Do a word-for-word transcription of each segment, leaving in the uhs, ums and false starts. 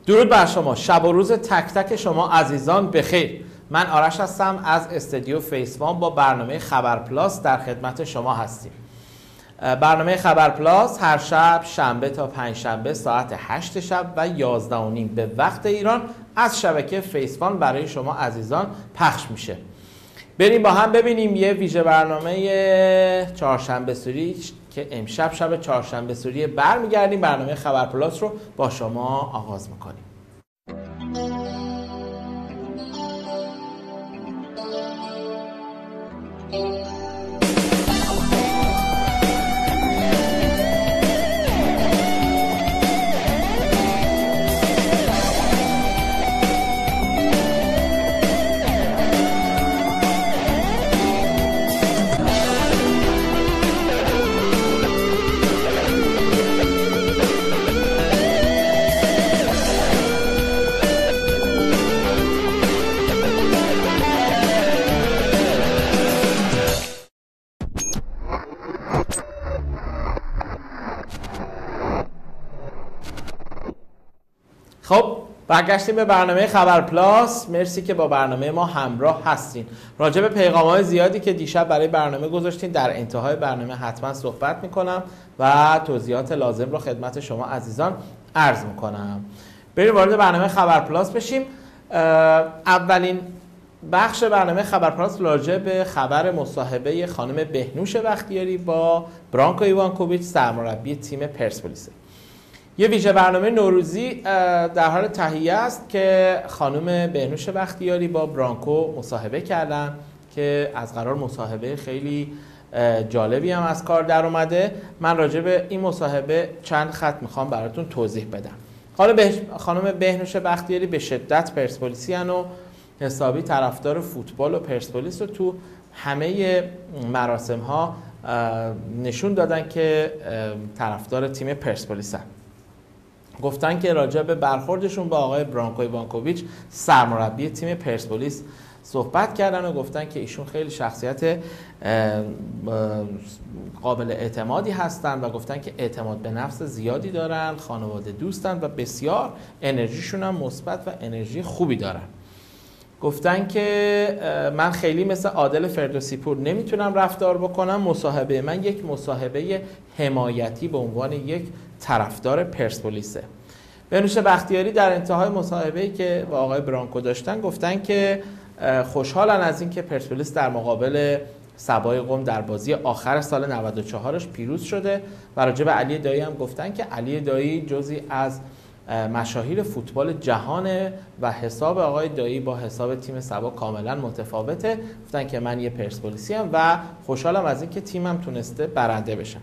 درود بر شما، شب و روز تک تک شما عزیزان بخیر. من آرش هستم از استودیو فیسوان با برنامه خبر پلاس در خدمت شما هستیم. برنامه خبر پلاس هر شب شنبه تا پنجشنبه ساعت هشت شب و یازده و نیم به وقت ایران از شبکه فیسوان برای شما عزیزان پخش میشه. بریم با هم ببینیم یه ویژه برنامه چهارشنبه سوری که امشب شب چهارشنبه سوری برمیگردیم. برنامه خبر پلاس رو با شما آغاز میکنیم. خب برگشتیم به برنامه خبر پلاس. مرسی که با برنامه ما همراه هستین. راجع به پیغام‌های زیادی که دیشب برای برنامه گذاشتین در انتهای برنامه حتما صحبت میکنم و توضیحات لازم رو خدمت شما عزیزان عرض میکنم. بریم وارد برنامه خبر پلاس بشیم. اولین بخش برنامه خبر پلاس راجع به خبر مصاحبه خانم بهنوش بختیاری با برانکو ایوانکوویچ سرمربی تیم پرسپولیس. یه ویژه برنامه نوروزی در حال تهیه است که خانم بهنوش بختیاری با برانکو مصاحبه کردن که از قرار مصاحبه خیلی جالبی هم از کار در اومده. من راجع به این مصاحبه چند خط میخوام براتون توضیح بدم. خانم بهنوش بختیاری به شدت پرسپولیسی هن و حسابی طرفدار فوتبال و پرسپولیس رو تو همه مراسم ها نشون دادن که طرفدار تیم پرسپولیس هن. گفتن که راجع به برخوردشون با آقای برانکو ایوانکوویچ سرمربی تیم پرسپولیس صحبت کردن و گفتن که ایشون خیلی شخصیت قابل اعتمادی هستن و گفتن که اعتماد به نفس زیادی دارن، خانواده دوستن و بسیار انرژیشون هم مثبت و انرژی خوبی دارن. گفتن که من خیلی مثل عادل فردوسی پور نمیتونم رفتار بکنم. مصاحبه من یک مصاحبه حمایتی به عنوان یک طرفدار پرسپولیسه. بهنوش بختیاری در انتهای مصاحبه‌ای که با آقای برانکو داشتن گفتن که خوشحالن از اینکه پرسپولیس در مقابل سبای قم در بازی آخر سال نود و چهارش پیروز شده و راجع به علی دایی هم گفتن که علی دایی جزئی از مشاهیر فوتبال جهانه و حساب آقای دایی با حساب تیم سبا کاملا متفاوته. گفتن که من یه پرسپولیسی ام و خوشحالم از اینکه تیمم تونسته برنده بشم.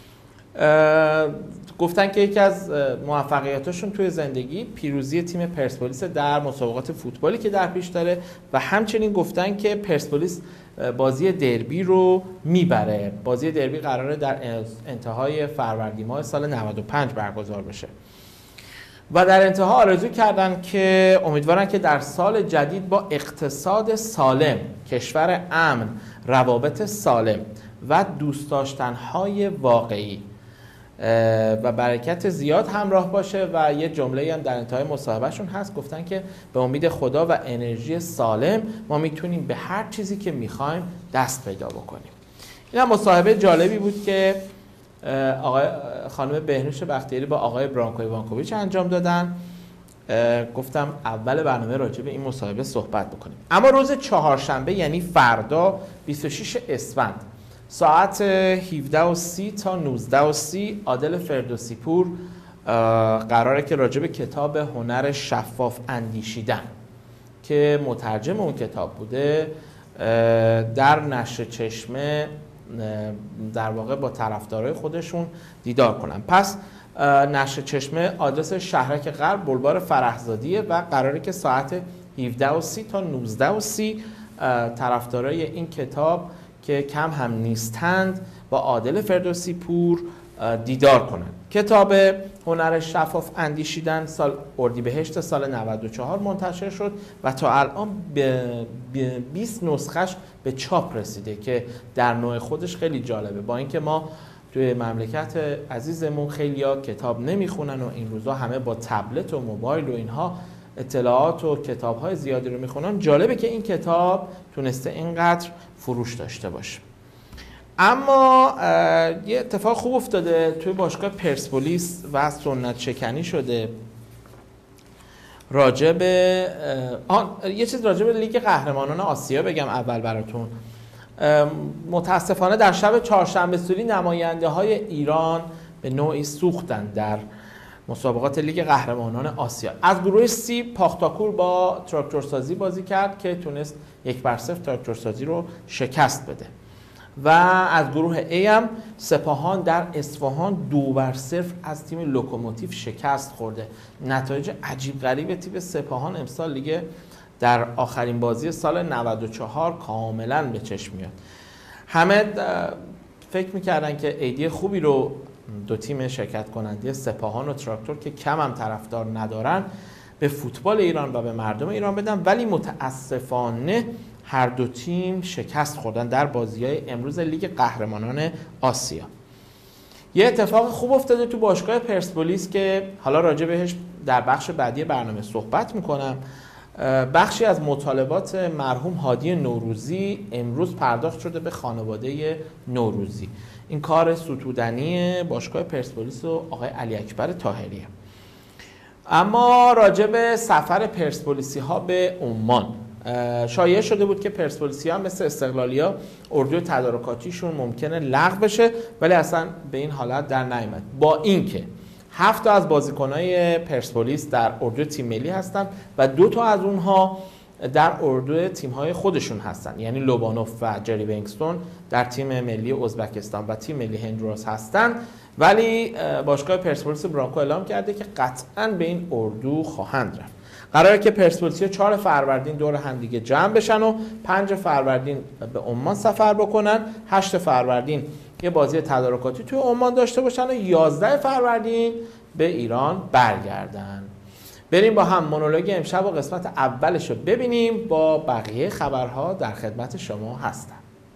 گفتن که یکی از موفقیتاشون توی زندگی پیروزی تیم پرسپولیس در مسابقات فوتبالی که در پیش داره و همچنین گفتن که پرسپولیس بازی دربی رو میبره. بازی دربی قراره در انتهای فروردین ماه سال نود و پنج برگزار بشه و در انتها آرزو کردن که امیدوارن که در سال جدید با اقتصاد سالم، کشور امن، روابط سالم و دوست داشتن‌های واقعی و برکت زیاد همراه باشه و یه جمله هم در انتهای مصاحبهشون هست. گفتن که به امید خدا و انرژی سالم ما میتونیم به هر چیزی که میخوایم دست پیدا بکنیم. این هم مصاحبه جالبی بود که آقای خانم بهنوش بختیاری با آقای برانکو ایوانکوویچ انجام دادن. گفتم اول برنامه راجع به این مصاحبه صحبت بکنیم. اما روز چهارشنبه یعنی فردا بیست و شش اسفند ساعت هفده و سی تا نوزده و سی عادل فردوسی پور قراره که راجع به کتاب هنر شفاف اندیشیدن که مترجم اون کتاب بوده در نشر چشمه در واقع با طرفدارای خودشون دیدار کنن. پس نشر چشمه آدرس شهرک غرب بلوار فرهزادیه و قراره که ساعت هفده و سی تا نوزده و سی طرفدارای این کتاب که کم هم نیستند با عادل فردوسی پور دیدار کنند. کتاب هنر شفاف اندیشیدن سال اردیبهشت سال نود و چهار منتشر شد و تا الان به بیست نسخش به چاپ رسیده که در نوع خودش خیلی جالبه. با اینکه ما توی مملکت عزیزمون خیلیا کتاب نمیخونن و این روزا همه با تبلت و موبایل و اینها اطلاعات و کتاب‌های زیادی رو میخونن. جالبه که این کتاب تونسته اینقدر فروش داشته باشه. اما یه اتفاق خوب افتاده توی باشگاه پرسپولیس و سنت شکنی شده. راجب آه یه چیز راجب لیگ قهرمانان آسیا بگم اول براتون. متاسفانه در شب چهارشنبه سوری نماینده های ایران به نوعی سوختن در مسابقات لیگ قهرمانان آسیا. از گروه سی پاختاکور با تراکتورسازی بازی کرد که تونست یک بر صفر تراکتورسازی رو شکست بده و از گروه A هم سپاهان در اصفهان دو بر صفر از تیم لوکوموتیو شکست خورده. نتایج عجیب غریب تیم سپاهان امسال دیگه در آخرین بازی سال نود و چهار کاملا به چشم میاد. همه فکر میکردن که ایده خوبی رو دو تیم شرکت کننده سپاهان و تراکتور که کم هم طرفدار ندارن به فوتبال ایران و به مردم ایران بدن، ولی متاسفانه هر دو تیم شکست خوردن در بازی‌های امروز لیگ قهرمانان آسیا. یه اتفاق خوب افتاده تو باشگاه پرسپولیس که حالا راجع بهش در بخش بعدی برنامه صحبت میکنم. بخشی از مطالبات مرحوم هادی نوروزی امروز پرداخت شده به خانواده نوروزی. این کار ستودنی باشگاه پرسپولیس و آقای علی اکبر طاهریه. اما راجع به سفر پرسپولیسی ها به عمان، شایعه شده بود که پرسپولیسی ها مثل استقلالیا اردوی تدارکاتیشون ممکنه لغو بشه، ولی اصلا به این حالت در نیامد. با اینکه هفت تا از بازیکنای پرسپولیس در اردوی تیم ملی هستن و دو تا از اونها در اردوی تیم‌های خودشون هستن، یعنی لوبانوف و جری بنگستون در تیم ملی ازبکستان و تیم ملی هندوراس هستن، ولی باشگاه پرسپولیس برانکو اعلام کرده که قطعاً به این اردو خواهند رفت. قراره که پرسپولیس‌ها چهار فروردین دور هم دیگه جمع بشن و پنج فروردین به عمان سفر بکنن، هشت فروردین یه بازی تدارکاتی توی عمان داشته باشن و یازده فروردین به ایران برگردن. بریم با هم مونولوگ امشب و قسمت اولش رو ببینیم. با بقیه خبرها در خدمت شما هستم.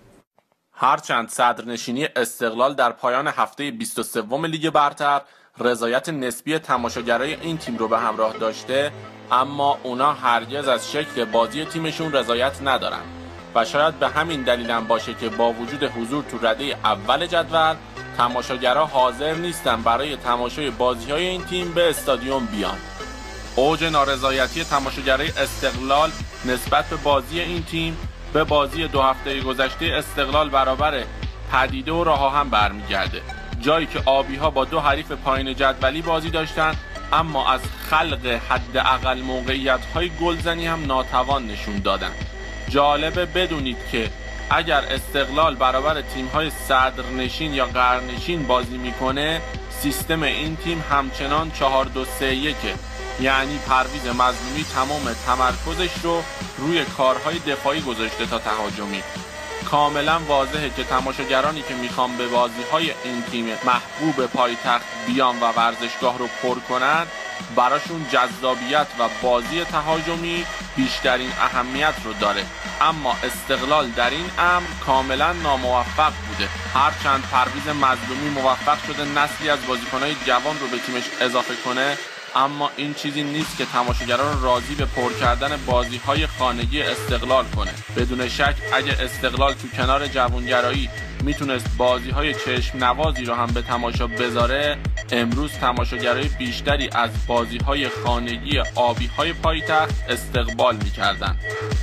هرچند صدرنشینی استقلال در پایان هفته بیست و سوم لیگ برتر رضایت نسبی تماشاگرای این تیم رو به همراه داشته، اما اونا هرگز از شکل بازی تیمشون رضایت ندارن و شاید به همین دلیل هم باشه که با وجود حضور تو رده اول جدول تماشاگرها حاضر نیستن برای تماشای بازی‌های این تیم به استادیوم بیان. اوج نارضایتی تماشاگرای استقلال نسبت به بازی این تیم به بازی دو هفته گذشته استقلال برابر پدیده و راه هم برمیگرده، جایی که آبی‌ها با دو حریف پایین جدولی بازی داشتن اما از خلق حداقل موقعیت‌های گلزنی هم ناتوان نشون دادن. جالبه بدونید که اگر استقلال برابر تیم‌های صدرنشین یا قرنشین بازی میکنه، سیستم این تیم همچنان چهار دو سه یک، یعنی پرویز مظلومی تمام تمرکزش رو روی کارهای دفاعی گذاشته تا تهاجمی. کاملا واضحه که تماشاگرانی که میخوان به بازی‌های این تیم محبوب پایتخت بیان و ورزشگاه رو پر کنن، براشون جذابیت و بازی تهاجمی بیشترین اهمیت رو داره، اما استقلال در این امر کاملا ناموفق بوده. هرچند پرویز مظلومی موفق شده نسلی از بازیکن‌های جوان رو به تیمش اضافه کنه، اما این چیزی نیست که تماشاگران رو راضی به پر کردن بازی‌های خانگی استقلال کنه. بدون شک اگه استقلال تو کنار جوانگرایی میتونست بازی‌های چشم نوازی رو هم به تماشا بذاره، امروز تماشاگرای بیشتری از بازی‌های خانگی آبی‌های پایتخت استقبال می‌کردن.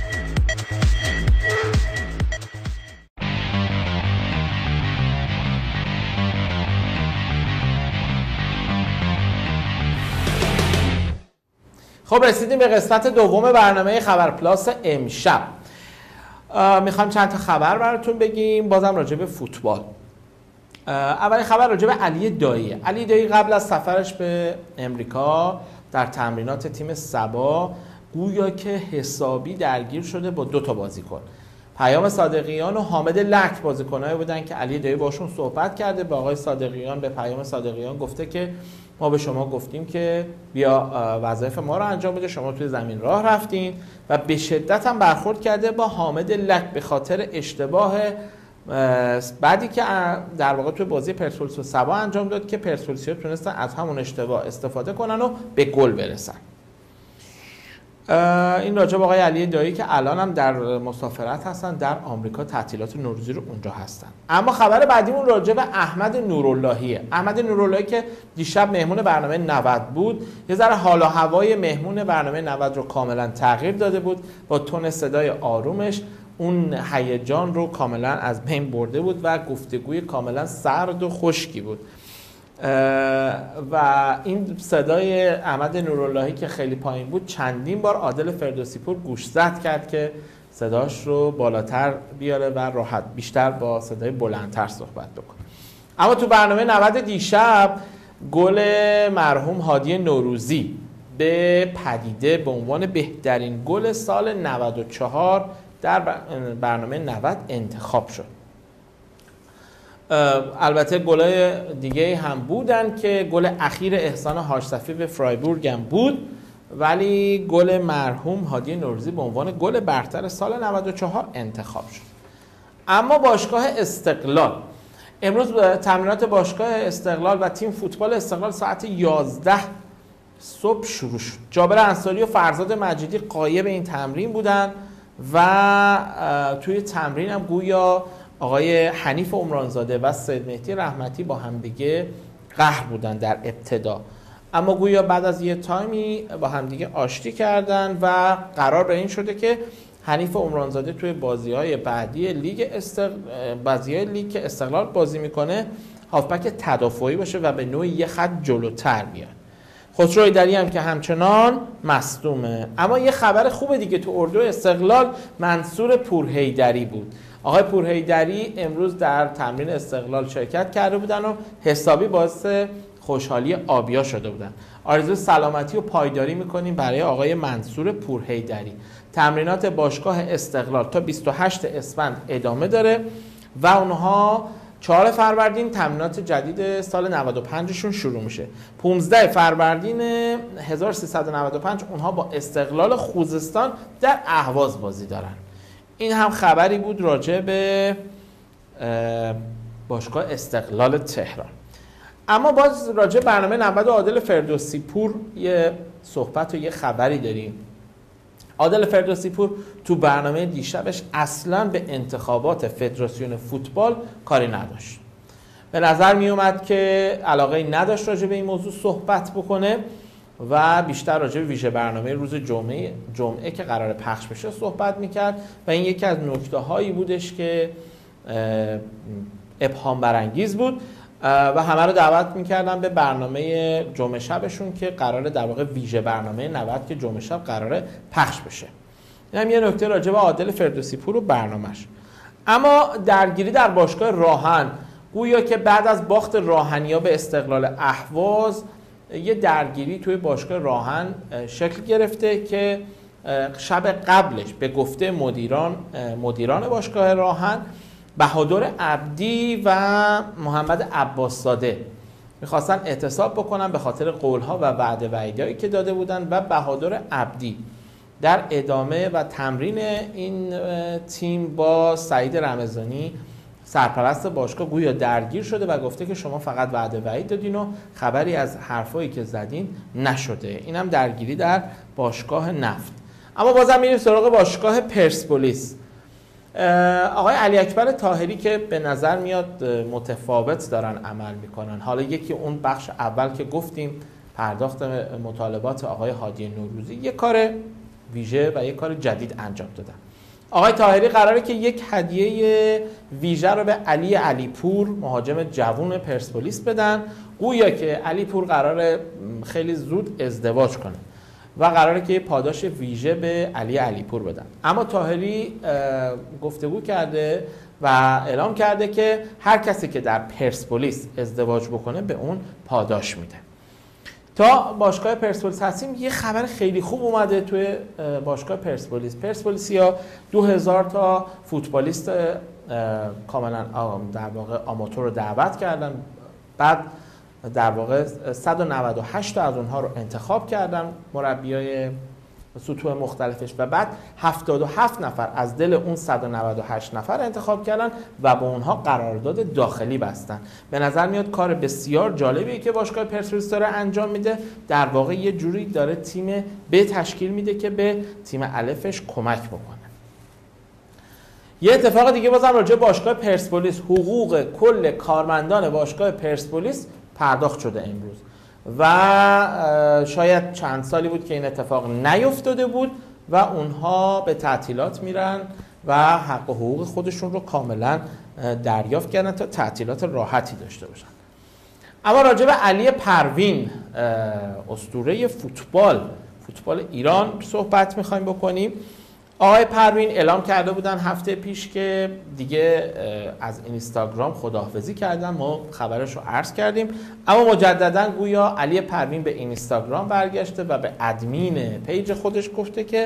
خب رسیدیم به قسمت دوم برنامه خبر پلاس امشب. میخوایم چند تا خبر براتون بگیم، بازم راجع به فوتبال. اولین خبر راجع به علی دایی. علی دایی قبل از سفرش به امریکا در تمرینات تیم سبا گویا که حسابی درگیر شده با دو تا بازیکن. پیام صادقیان و حامد لک بازیکنایی بودن که علی دایی باشون صحبت کرده. به آقای صادقیان، به پیام صادقیان گفته که ما به شما گفتیم که بیا وظایف ما رو انجام بده، شما توی زمین راه رفتین، و به شدت هم برخورد کرده با حامد لک به خاطر اشتباه بعدی که در واقع توی بازی پرسپولیس و سبا انجام داد که پرسپولیسیا تونستن از همون اشتباه استفاده کنن و به گل برسن. این راجع به آقای علی دایی که الان هم در مسافرت هستن در آمریکا، تعطیلات نوروزی رو اونجا هستن. اما خبر بعدیمون راجع به احمد نوراللهیه. احمد نوراللهی که دیشب مهمون برنامه نود بود، یه ذره حال و هوای مهمون برنامه نود رو کاملا تغییر داده بود. با تون صدای آرومش اون هیجان رو کاملا از بین برده بود و گفتگوی کاملا سرد و خشکی بود. و این صدای احمد نوراللهی که خیلی پایین بود چندین بار عادل فردوسی پور گوشزد کرد که صداش رو بالاتر بیاره و راحت بیشتر با صدای بلندتر صحبت بکنه. اما تو برنامه نود دیشب گل مرحوم هادی نوروزی به پدیده به عنوان بهترین گل سال نود و چهار در برنامه نود انتخاب شد. البته گلای دیگه هم بودن که گل اخیر احسان حاج‌صفی به فرایبورگ هم بود، ولی گل مرحوم هادی نوروزی به عنوان گل برتر سال نود و چهار انتخاب شد. اما باشگاه استقلال امروز تمرینات باشگاه استقلال و تیم فوتبال استقلال ساعت یازده صبح شروع شد. جابر انصاری و فرزاد مجیدی غایب این تمرین بودن و توی تمرین هم گویا آقای حنیف عمرانزاده و سید مهدی رحمتی با همدیگه قهر بودن در ابتدا، اما گویا بعد از یه تایمی با همدیگه آشتی کردن و قرار به این شده که حنیف عمرانزاده توی بازی‌های بعدی لیگ استقلال بازی‌های لیگ که استقلال بازی میکنه هافبک تدافعی باشه و به نوعی یه خط جلوتر بیاد. خسرو ایدری هم که همچنان مصدومه. اما یه خبر خوب دیگه تو اردو استقلال منصور پورحیدری بود. آقای پورحیدری امروز در تمرین استقلال شرکت کرده بودن و حسابی باعث خوشحالی آبیا شده بودن. آرزوی سلامتی و پایداری میکنیم برای آقای منصور پورحیدری. تمرینات باشگاه استقلال تا بیست و هشتم اسفند ادامه داره و اونها چهارم فروردین تمرینات جدید سال نود و پنج شون شروع میشه. پانزدهم فروردین هزار و سیصد و نود و پنج اونها با استقلال خوزستان در اهواز بازی دارن. این هم خبری بود راجع به باشگاه استقلال تهران. اما باز راجع برنامه نود عادل فردوسی پور یه صحبت و یه خبری داریم. عادل فردوسی پور تو برنامه دیشبش اصلاً به انتخابات فدراسیون فوتبال کاری نداشت. به نظر می اومد که علاقه نداشت راجع به این موضوع صحبت بکنه و بیشتر راجع به ویژه برنامه روز جمعه جمعه که قرار پخش بشه صحبت میکرد و این یکی از نکته هایی بودش که ابهام برانگیز بود و همه رو دعوت میکردن به برنامه جمعه شبشون که قراره در واقع ویژه برنامه نود که جمعه شب قراره پخش بشه. این هم یه نکته راجع به عادل فردوسی پور و برنامه‌اش. اما درگیری در باشگاه راهن، گویا که بعد از باخت راهنیا به استقلال اهواز یه درگیری توی باشگاه راهن شکل گرفته که شب قبلش به گفته مدیران مدیران باشگاه راهن بهادر عبدی و محمد عباسزاده میخواستن اعتصاب بکنن به خاطر قولها و وعده وعیدهایی که داده بودن و بهادر عبدی در ادامه و تمرین این تیم با سعید رمضانی سرپرست باشگاه گویا درگیر شده و گفته که شما فقط وعده وعید دادین و خبری از حرفایی که زدین نشده. این هم درگیری در باشگاه نفت. اما بازم میریم سراغ باشگاه پرسپولیس. آقای علی اکبر طاهری که به نظر میاد متفاوت دارن عمل میکنن. حالا یکی اون بخش اول که گفتیم پرداخت مطالبات آقای هادی نوروزی، یک کار ویژه و یک کار جدید انجام دادن. آقای طاهری قراره که یک هدیه ویژه رو به علی علیپور مهاجم جوون پرسپولیس بدن. گویا که علیپور قراره خیلی زود ازدواج کنه و قراره که پاداش ویژه به علی علیپور بدن. اما طاهری گفتگو کرده و اعلام کرده که هر کسی که در پرسپولیس ازدواج بکنه به اون پاداش میده. تا باشگاه پرسپولیس هستیم، یه خبر خیلی خوب اومده توی باشگاه پرسپولیس. پرسپولیسیا دو هزار تا فوتبالیست کاملا در واقع آماتور رو دعوت کردن، بعد در واقع صد و نود و هشت تا از اونها رو انتخاب کردن مربیای سطوح مختلفش و بعد هفتاد و هفت نفر از دل اون صد و نود و هشت نفر انتخاب کردن و با اونها قرارداد داخلی بستن. به نظر میاد کار بسیار جالبیه که باشگاه پرسپولیس داره انجام میده. در واقع یه جوری داره تیم ب تشکیل میده که به تیم الفش کمک بکنه. یه اتفاق دیگه بازم راجع به باشگاه پرسپولیس، حقوق کل کارمندان باشگاه پرسپولیس پرداخت شده امروز و شاید چند سالی بود که این اتفاق نیفتاده بود و اونها به تعطیلات میرن و حق و حقوق خودشون رو کاملا دریافت کردن تا تعطیلات راحتی داشته باشن. اما راجع به علی پروین، اسطوره فوتبال فوتبال ایران صحبت میخوایم بکنیم. آقای پروین اعلام کرده بودن هفته پیش که دیگه از اینستاگرام خداحافظی کردن، ما خبرش رو عرض کردیم، اما مجددا گویا علی پروین به اینستاگرام برگشته و به ادمین پیج خودش گفته که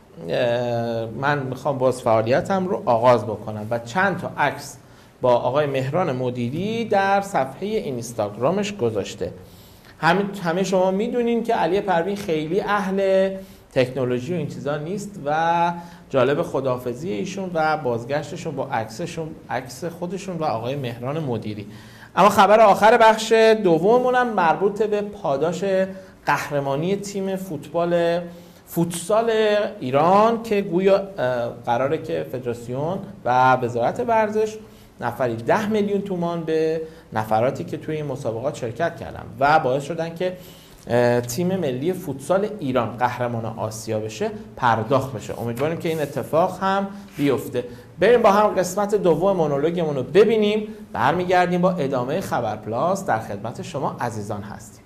من میخوام باز فعالیتم رو آغاز بکنم و چند تا عکس با آقای مهران مدیری در صفحه اینستاگرامش گذاشته. همه همه شما میدونین که علی پروین خیلی اهل تکنولوژی و این چیزا نیست و جالب خداحافظی ایشون و بازگشتشون با عکسشون، عکس خودشون و آقای مهران مدیری. اما خبر آخر بخش دوممون هم مربوط به پاداش قهرمانی تیم فوتبال فوتسال ایران که گویا قراره که فدراسیون و وزارت ورزش نفری ده میلیون تومان به نفراتی که توی این مسابقات شرکت کردن و باعث شدن که تیم ملی فوتسال ایران قهرمان آسیا بشه پرداخت بشه. امیدواریم که این اتفاق هم بیفته. بریم با هم قسمت دوم مونولوگمون رو ببینیم، برمیگردیم با ادامه خبر پلاس. در خدمت شما عزیزان هستیم.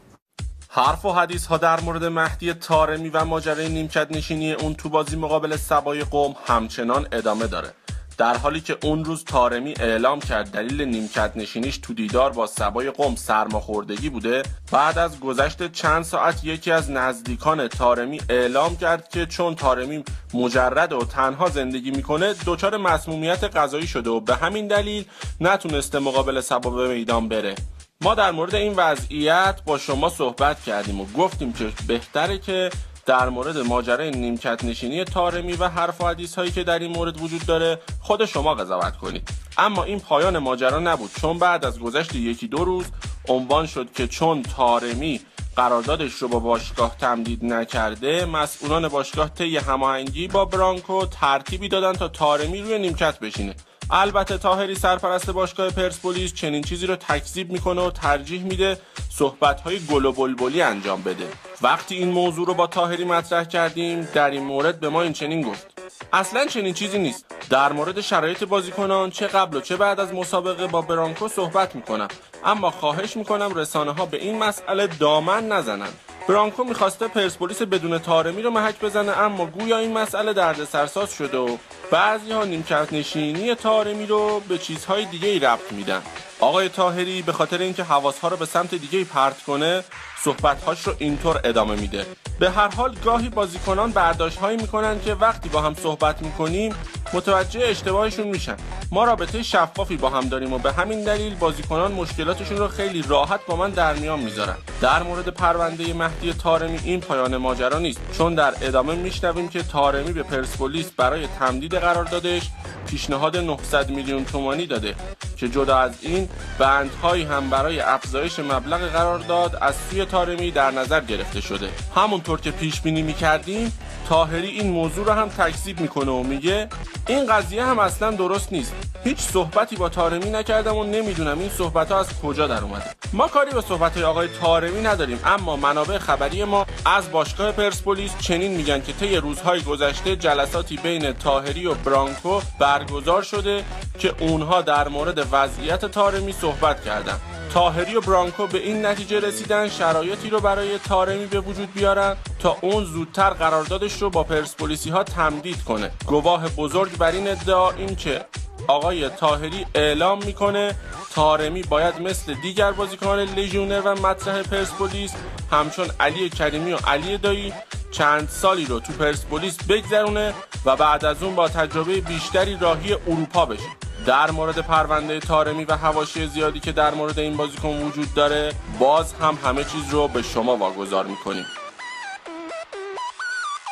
حرف و حدیث ها در مورد مهدی طارمی و ماجرای نیمکت نشینی اون تو بازی مقابل سبای قم همچنان ادامه داره، در حالی که اون روز طارمی اعلام کرد دلیل نیمکت نشینیش تو دیدار با سبای قم سرماخوردگی بوده. بعد از گذشت چند ساعت یکی از نزدیکان طارمی اعلام کرد که چون طارمی مجرد و تنها زندگی میکنه دچار مسمومیت غذایی شده و به همین دلیل نتونسته مقابل سبا به میدان بره. ما در مورد این وضعیت با شما صحبت کردیم و گفتیم که بهتره که در مورد ماجرای نیمکت نشینی طارمی و حرف و حدیث هایی که در این مورد وجود داره خود شما قضاوت کنید. اما این پایان ماجرا نبود، چون بعد از گذشت یکی دو روز عنوان شد که چون طارمی قراردادش رو با باشگاه تمدید نکرده، مسئولان باشگاه طی هماهنگی با برانکو ترتیبی دادن تا طارمی روی نیمکت بشینه. البته طاهری سرپرست باشگاه پرسپولیس چنین چیزی رو تکذیب میکنه و ترجیح میده صحبت‌های گل و بلبلی انجام بده. وقتی این موضوع رو با طاهری مطرح کردیم در این مورد به ما این چنین گفت: اصلا چنین چیزی نیست. در مورد شرایط بازیکنان چه قبل و چه بعد از مسابقه با برانکو صحبت میکنم، اما خواهش میکنم رسانه ها به این مسئله دامن نزنن. برانکو میخواسته پرسپولیس بدون طارمی رو محک بزنه، اما گویا این مسئله دردسرساز شده و بعضی ها نیمکت نشینی طارمی رو به چیزهای دیگه ای ربط میدن. آقای طاهری به خاطر اینکه حواسها رو به سمت دیگه ای پرت کنه صحبت‌هاش رو اینطور ادامه میده: به هر حال گاهی بازیکنان برداشت‌هایی میکنن که وقتی با هم صحبت میکنیم متوجه اشتباهشون میشن. ما رابطه شفافی با هم داریم و به همین دلیل بازیکنان مشکلاتشون رو خیلی راحت با من در میان میذارن. در مورد پرونده مهدی طارمی این پایان ماجرا نیست، چون در ادامه میشنویم که طارمی به پرسپولیس برای تمدید قراردادش پیشنهاد نهصد میلیون تومانی داده که جدا از این بندهایی هم برای افزایش مبلغ قرارداد از سوی طارمی در نظر گرفته شده. همونطور که پیش بینی می‌کردیم طاهری این موضوع رو هم تکذیب میکنه و میگه این قضیه هم اصلا درست نیست. هیچ صحبتی با طارمی نکردم و نمیدونم این صحبت‌ها از کجا در اومده. ما کاری به صحبت‌های آقای طارمی نداریم، اما منابع خبری ما از باشگاه پرسپولیس چنین میگن که طی روزهای گذشته جلساتی بین طاهری و برانکو برگزار شده که اونها در مورد وضعیت طارمی صحبت کردن. طاهری و برانکو به این نتیجه رسیدن شرایطی رو برای طارمی به وجود بیارن تا اون زودتر قراردادش رو با پرسپولیسی ها تمدید کنه. گواه بزرگ بر این ادعا این که آقای طاهری اعلام میکنه طارمی باید مثل دیگر بازیکنان لژیونر و مطرح پرسپولیس همچون علی کریمی و علی دایی چند سالی رو تو پرسپولیس بگذرونه و بعد از اون با تجربه بیشتری راهی اروپا بشه. در مورد پرونده طارمی و حواشی زیادی که در مورد این بازیکن وجود داره باز هم همه چیز رو به شما واگذار میکنیم.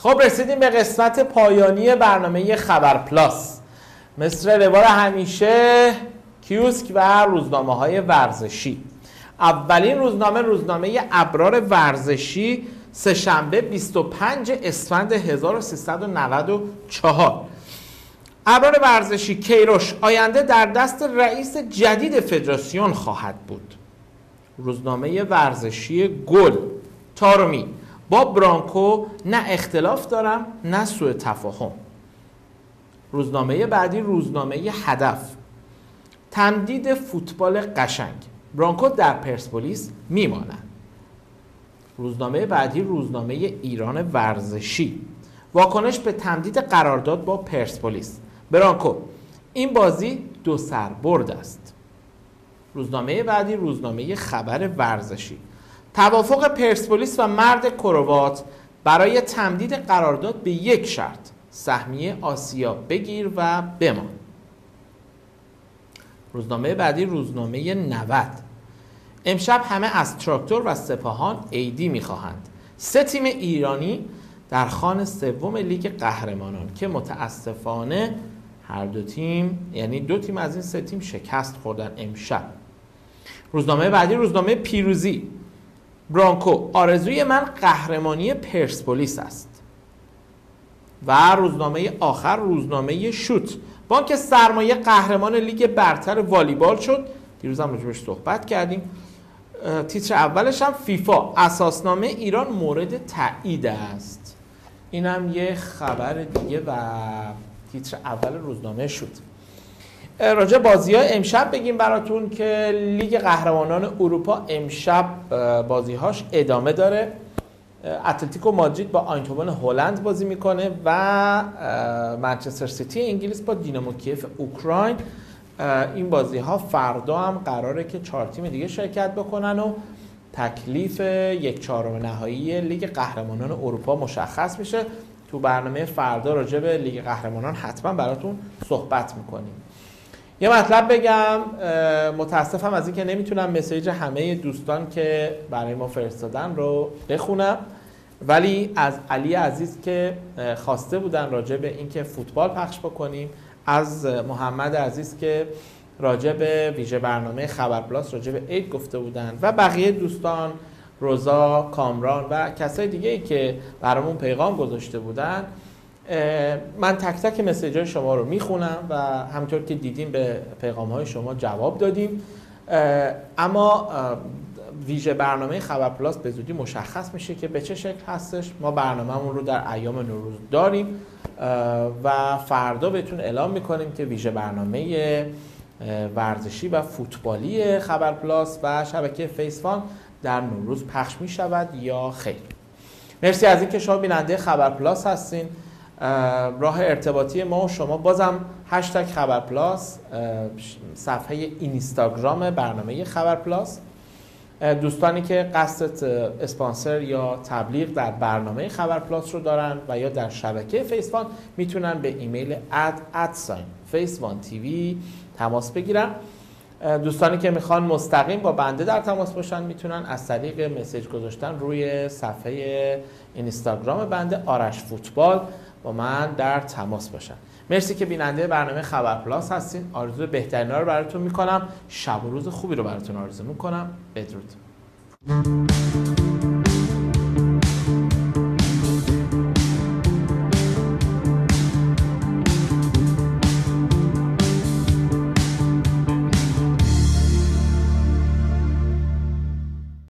خب رسیدیم به قسمت پایانی برنامه خبر پلاس. مثل روال همیشه کیوسک و روزنامه های ورزشی. اولین روزنامه روزنامه ابرار ورزشی، سه‌شنبه بیست و پنج اسفند هزار و سیصد و نود و چهار. ابرار ورزشی: کیروش آینده در دست رئیس جدید فدراسیون خواهد بود. روزنامه ورزشی گل: تارومی: با برانکو نه اختلاف دارم نه سوء تفاهم. روزنامه بعدی روزنامه هدف: تمدید فوتبال قشنگ، برانکو در پرسپولیس میمانند. روزنامه بعدی روزنامه ایران ورزشی: واکنش به تمدید قرارداد با پرسپولیس، برانکو: این بازی دو سربرد است. روزنامه بعدی روزنامه خبر ورزشی: توافق پرسپولیس و مرد کروات برای تمدید قرارداد به یک شرط، سهمیه آسیا بگیر و بمان. روزنامه بعدی روزنامه نود: امشب همه از تراکتور و سپاهان ایدی میخواهند. سه تیم ایرانی در خوان سوم لیگ قهرمانان که متاسفانه هر دو تیم، یعنی دو تیم از این سه تیم شکست خوردن امشب. روزنامه بعدی روزنامه پیروزی: برانکو: آرزوی من قهرمانی پرسپولیس است. و روزنامه آخر روزنامه شوت: بانک سرمایه قهرمان لیگ برتر والیبال شد. دیروز هم راجبش صحبت کردیم. تیتر اولش هم فیفا: اساسنامه ایران مورد تایید است. این هم یه خبر دیگه و تیتر اول روزنامه شد. راجع بازی‌های امشب بگیم براتون که لیگ قهرمانان اروپا امشب بازی‌هاش ادامه داره. اتلتیکو مادرید با آینتوون هلند بازی میکنه و منچستر سیتی انگلیس با دینامو کیف اوکراین. این بازی‌ها فردا هم قراره که چهار تیم دیگه شرکت بکنن و تکلیف یک چهارم نهایی لیگ قهرمانان اروپا مشخص میشه. تو برنامه فردا راجع به لیگ قهرمانان حتما براتون صحبت میکنیم. یه مطلب بگم، متاسفم از اینکه نمیتونم مسیج همه دوستان که برای ما فرستادن رو بخونم، ولی از علی عزیز که خواسته بودن راجع به اینکه فوتبال پخش بکنیم، از محمد عزیز که راجع به ویژه برنامه خبر پلاس راجع به عید گفته بودن و بقیه دوستان، روزا، کامران و کسای دیگه ای که برامون پیغام گذاشته بودن، من تک تک مسیج‌های شما رو میخونم و همطور که دیدیم به پیغام‌های شما جواب دادیم. اما ویژه برنامه خبر پلاس به زودی مشخص میشه که به چه شکل هستش. ما برنامه‌مون رو در ایام نوروز داریم و فردا بهتون اعلام میکنیم که ویژه برنامه ورزشی و فوتبالی خبر پلاس و شبکه فیسفان در نوروز پخش میشود یا خیر. مرسی از اینکه شما بیننده خبر پلاس هستین. راه ارتباطی ما و شما بازم هشتگ خبر پلاس، صفحه اینستاگرام برنامه خبر پلاس. دوستانی که قصد اسپانسر یا تبلیغ در برنامه خبر پلاس رو دارن و یا در شبکه فیسفان میتونن به ایمیل اد ادساین فیسفان تیوی تماس بگیرن. دوستانی که میخوان مستقیم با بنده در تماس باشن میتونن از طریق مسیج گذاشتن روی صفحه اینستاگرام بنده آرش فوتبال با من در تماس باشن. مرسی که بیننده برنامه خبر پلاس هستین. آرزوی بهترینا رو براتون میکنم. شب و روز خوبی رو براتون آرزو میکنم. بدرود.